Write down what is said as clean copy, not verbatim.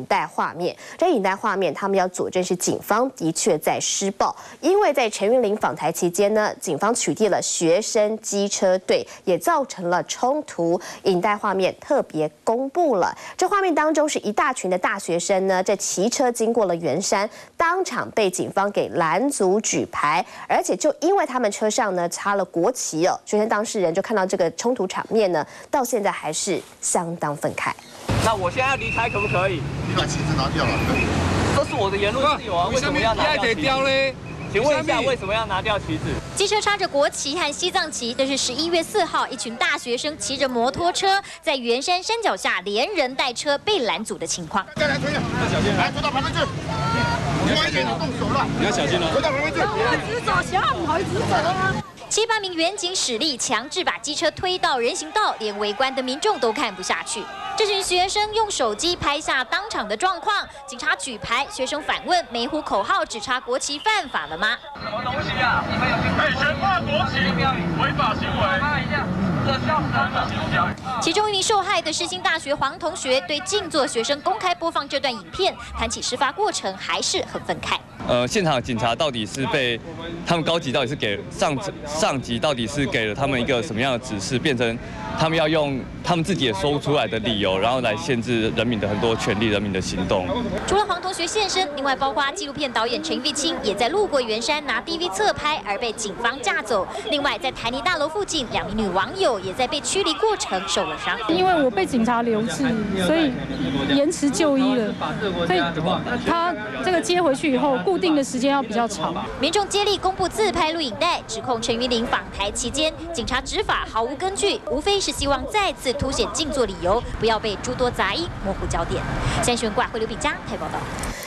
带画面。这影带画面，他们要佐证是警方的确在施暴，因为在陈云林访台期间呢，警方取缔了学生机车队，也造成了冲突。影带画面特别公布了，这画面当中是一大群的大学生呢，在骑车经过了圆山，当场被警方给拦阻举牌，而且就因为他们车上呢插了国旗哦，学生当事人就看到这个冲突场面呢，到现在还是相当愤慨。 那我现在要离开可不可以？ 你把旗子拿掉了。 这是我的言论自由啊，为什么要拿掉旗子？请问一下，为什么要拿掉旗子？ 机车插着国旗和西藏旗，这是11月4号，一群大学生骑着摩托车在圆山山脚下连人带车被拦阻的情况。 再来推，要小心，来推到旁边去。多一点，你动手了。你要小心哦。推到旁边去。我直走，千万不可以直走啊。 7、8名员警使力强制把机车推到人行道，连围观的民众都看不下去。这群学生用手机拍下当场的状况，警察举牌，学生反问：没呼口号只插国旗犯法了吗？ 什么东西啊？可以悬挂国旗，违法行为。 其中一名受害的世新大学黄同学对静坐学生公开播放这段影片，谈起事发过程还是很愤慨。 现场的警察到底是被他们高级到底是给上级到底是给了他们一个什么样的指示，变成他们要用他们自己也说不出来的理由，然后来限制人民的很多权利、人民的行动。 除了黄同学现身，另外包括纪录片导演陈玉清也在路过圆山拿 DV 侧拍而被警方架走。另外在台泥大楼附近，2名女网友也在被驱离过程受了伤。 因为我被警察留置，所以延迟就医了，所以他这个接回去以后。 固定的时间要比较长。 民众接力公布自拍录影带，指控陈云林访台期间，警察执法毫无根据，无非是希望再次凸显静坐理由，不要被诸多杂音模糊焦点。新闻挂回刘炳佳台报道。